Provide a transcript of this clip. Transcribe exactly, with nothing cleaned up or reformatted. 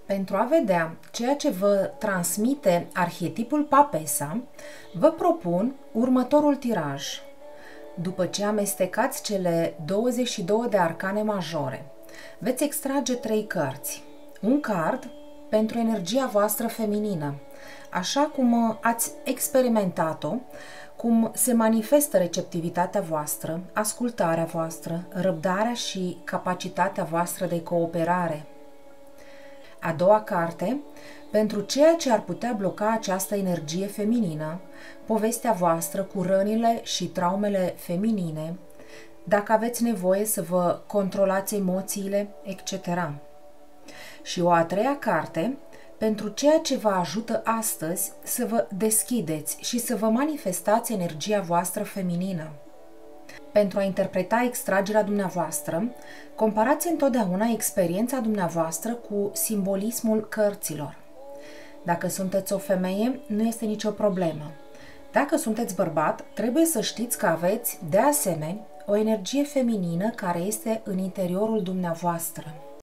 Pentru a vedea ceea ce vă transmite arhetipul Papesa, vă propun următorul tiraj. După ce amestecați cele douăzeci și două de arcane majore, veți extrage trei cărți. Un card pentru energia voastră feminină, așa cum ați experimentat-o, cum se manifestă receptivitatea voastră, ascultarea voastră, răbdarea și capacitatea voastră de cooperare. A doua carte, pentru ceea ce ar putea bloca această energie feminină, povestea voastră cu rănile și traumele feminine, dacă aveți nevoie să vă controlați emoțiile, et cetera. Și o a treia carte, pentru ceea ce vă ajută astăzi să vă deschideți și să vă manifestați energia voastră feminină. Pentru a interpreta extragerea dumneavoastră, comparați întotdeauna experiența dumneavoastră cu simbolismul cărților. Dacă sunteți o femeie, nu este nicio problemă. Dacă sunteți bărbat, trebuie să știți că aveți, de asemenea, o energie feminină care este în interiorul dumneavoastră.